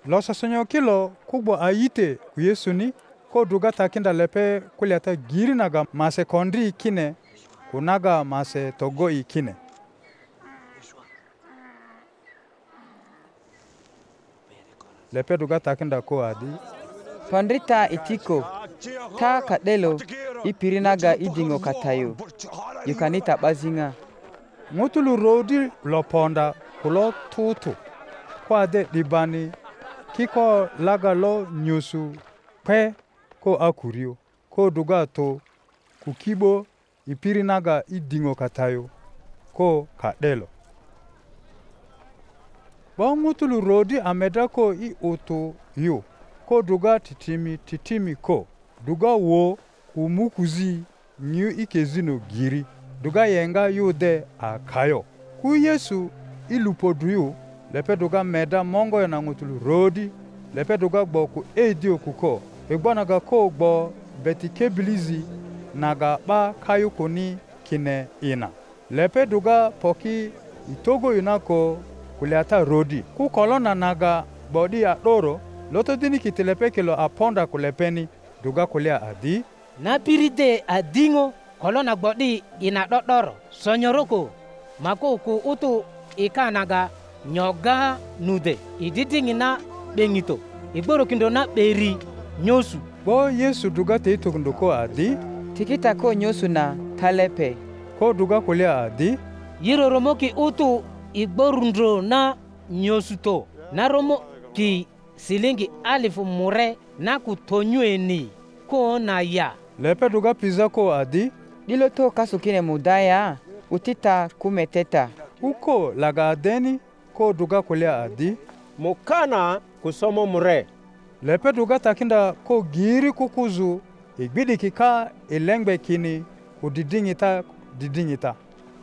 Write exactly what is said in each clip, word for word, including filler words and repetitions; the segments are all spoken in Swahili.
Losa sonyo kilo kubwa aite ku Yesu ni ko duga takinda lepe kuliata giri naga mase kondri kine kunaga mase togo ikine. Lepe duga takinda ko adi. Kondrita itiko ta kadelo ipirinaga idingo katayo. Yukanita bazinga. Ngutulu rodi loponda kulo tutu. Kwa de dibani kiko laga lo nyusu pe ko akurio ko duga to kukibo ipirinaga idingo katayo ko kadelo. Ba ngutulu rodi ameda ko i oto yo ko duga titimi titimi ko duga wo umukuzi nyu ikezino giri duga yenga yude akayo ku Yesu ilupoduyo lepe duga meda mongo ya ngutulu rodi lepe duga gbo ku edio kuko egbanaga ko gbo betikebilizi naga ba kayo koni kine ina lepe duga poki itogo yunako kuliata rodi ku kolona naga bodi adoro loto dini kitelepe kilo aponda kulepeni duga kulia adi na piride adingo kolona bodi ina dodoro sonyoroko mako ku utu ikanaga nyoga nude ididingina bengito igboro kindo na beri nyosu bo Yesu duga te itokundoko adi tikita ko nyosu na talepe ko duga kulia adi yiroromo ki utu igborundro na nyosu to na romo ki silingi alifu mure na kutonyweni ko na ya lepe duga pizza ko adi dilo to kasukine mudaya utita kumeteta uko laga adeni ko duga kulia adi mukana kusomo mure lepe duga takinda ko giri kukuzu igbidi kika ilengbe kini udidingita didingita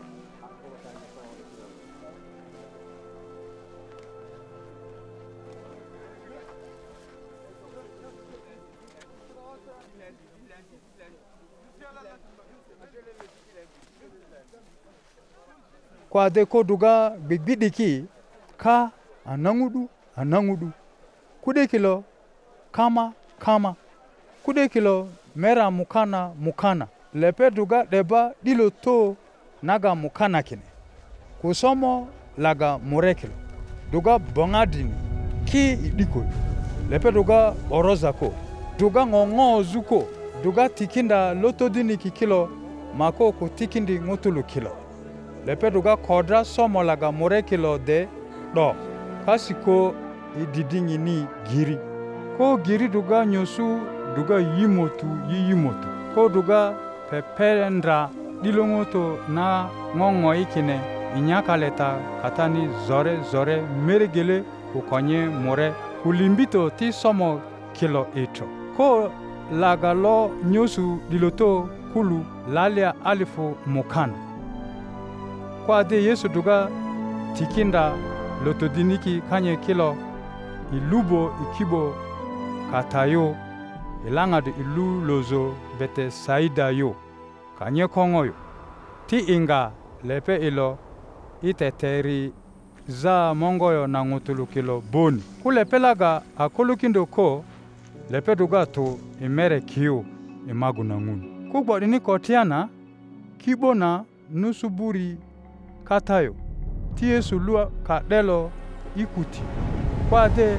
kwa de ko duga bigbidiki ka anangudu anangudu kude kilo kama kama kude kilo mera mukana mukana lepe duga deba dilo to naga mukana kine kusomo laga murekilo duga bongadini ki idiko lepe duga oroza ko duga ngongo zuko duga tikinda loto dini kikilo mako ko tikindi ngutulu kilo lepe duga kodra somo laga more kilo de do kasiko ididingi ni giri ko giri duga nyosu duga yimotu yimotu ko duga peperendra dilongoto na ngongo ikine inyakaleta katani zore zore meregele kukonye more kulimbito ti somo kilo eto ko laga lo nyosu diloto kulu lalia alifu mukana kwa de Yesu duga tikinda lotodiniki kanye kilo ilubo ikibo katayo ilanga de ilu lozo bete saida yo kanye kongoyo ti inga lepe ilo iteteri za mongoyo na ngutulu kilo boni kulepe laga akulukindo ko lepe duga to imere kiyo imagu na ngunu kugbodini kotiana kibona nusuburi katayo ti Yesu lua kadelo ikuti kwa de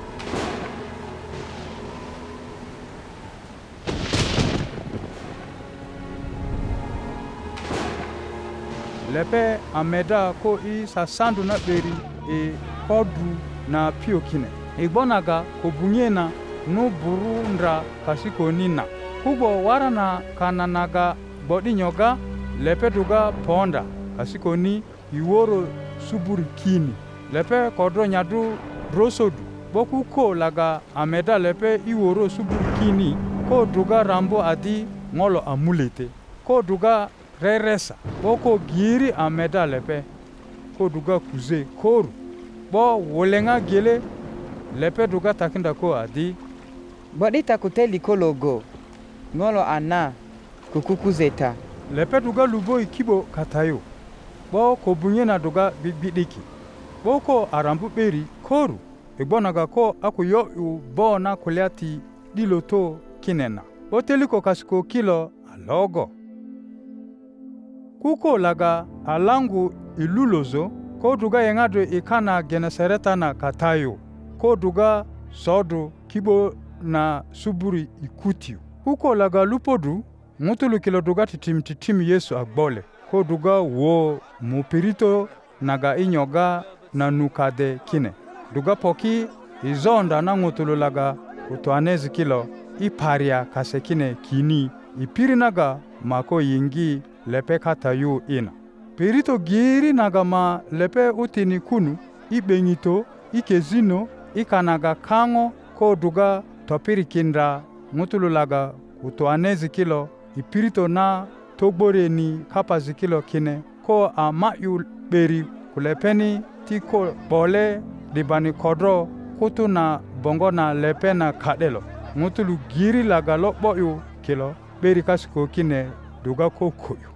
lepe ameda ko i sasandu na beri e kodu na pio kine igbonaga ko bunyena no burundra kasiko nina kubo warana kananaga bodi nyoga lepe duga ponda kasiko ni iworo suburi kini lepe kodro nyadu rosodu boku ko laga ameda lepe iworo suburi kini ko duga rambo adi ngolo amulete ko duga reresa boko giri ameda lepe ko duga kuze koru bo wolenga gele lepe duga takinda ko adi bodi takuteli kologo ngolo ana kukukuzeta lepe duga lubo ikibo katayo bo ko bunyena duga bibidiki boko arambu beri koru igbonaga ko aku yo u bo na kuliati diloto kinena oteliko kasiko kilo alogo kuko laga alangu ilulozo ko duga yengado ikana Genesareta na katayo ko duga sodu kibo na suburi ikutiu kuko laga lupodu mutulu kilo duga titim titim Yesu agbole ko duga wo mupirito naga inyoga na nukade kine duga poki izonda na ngutulu laga utuanezi kilo iparia kasekine kini ipiri naga mako yingi lepe katayu ina pirito giri naga ma lepe utini kunu ibengito ikezino ikanaga kango ko duga topiri kindra ngutulu laga utuanezi kilo ipirito na togbore ni kapazi kilo kine ko a mayu beri kulepeni ti ko bole dibani kodro kutu na bongo na lepe na kadelo ngutulu giri laga lokbo yu kilo beri kasiko kine duga ko koyo